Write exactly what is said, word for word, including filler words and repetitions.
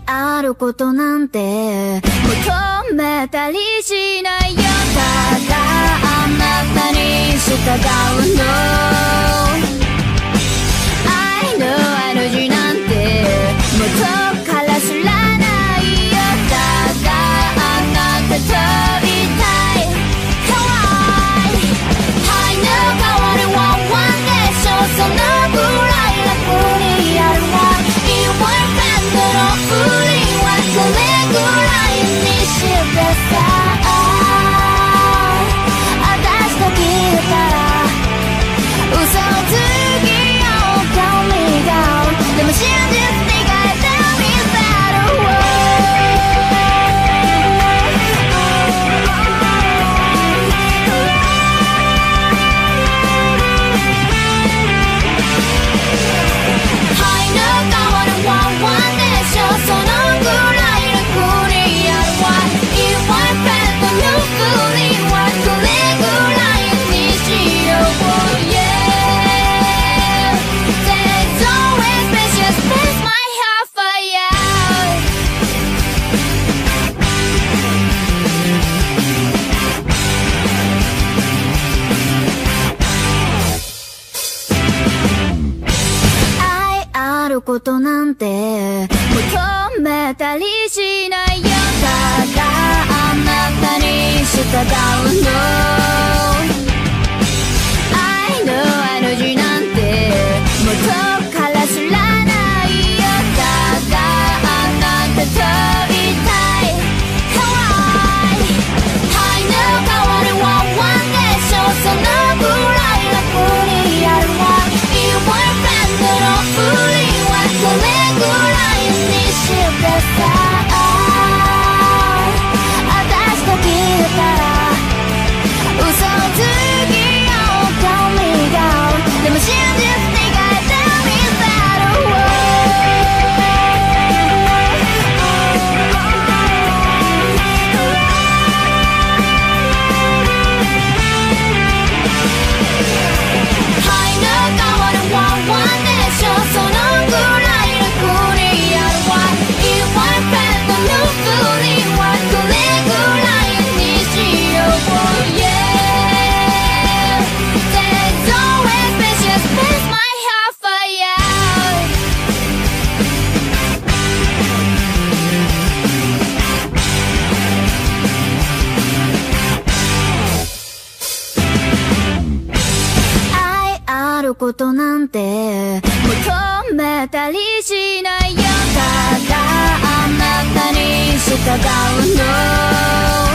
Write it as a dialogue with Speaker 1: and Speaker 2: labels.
Speaker 1: あることなんて求めたりしないよ。ただあなたに従うの。愛のあの字なんて元から知らないよ。ただあなたといたい。可愛い愛の代わりはワンでしょ。そのぐらい楽にやるわ。のふりはこれぐらいにしてさ。私と聞いたら嘘をつきようかみがでも真実に変えてみせるわ。愛の代わりはワンそのぐらい楽にやるわ。いわペットのふりはこれぐらいにしよう。Yeah There's always precious space my heart fire。 愛あることなんて求めたりしないよ。ただあなたに従うの。愛のあの字なんて元から知らないよ。ただあなたといたい。可愛い愛の代わりはワンでしょ。そのぐらい楽にやるわ。いわペンのふりはこれぐらいにしてさ。私と聞いたら嘘をつきようかみがでも真実に変えてみせるわ。愛の代わりはワンでしょ。そのぐらい楽にやるわ。いわペットのふりはこれぐらいにしよう。Yeah There's always precious space my heart fire。 愛あることなんて求めたりしないよ。ただあなたに従うの。